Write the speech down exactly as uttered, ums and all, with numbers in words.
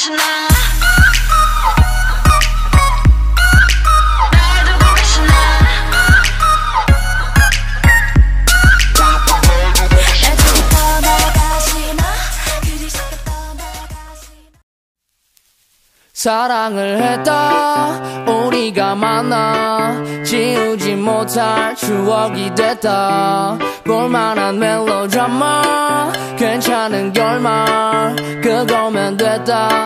계시나 날 두고 계시나 애들이 떠나가시나 그리스가 떠나가시나 사랑을 했다 우리가 만나 지우지 못할 추억이 됐다 볼만한 멜로드라마 괜찮은 결말 그거면 됐다